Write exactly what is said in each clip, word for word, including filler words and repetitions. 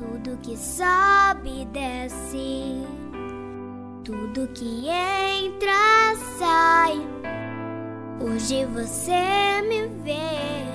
Tudo que sobe e desce, tudo que entra sai. Hoje você me vê,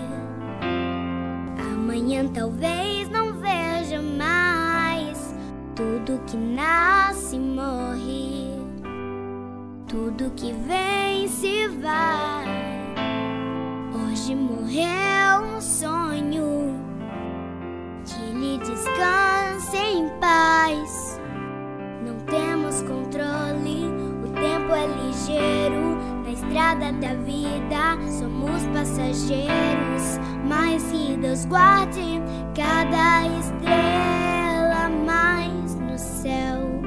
amanhã talvez não veja mais. Tudo que nasce morre, tudo que vem se vai. Hoje morreu um sonho, que ele descanse em paz. Não temos controle, o tempo é ligeiro. Na estrada da vida somos passageiros, mas que Deus guarde cada estrela mais no céu.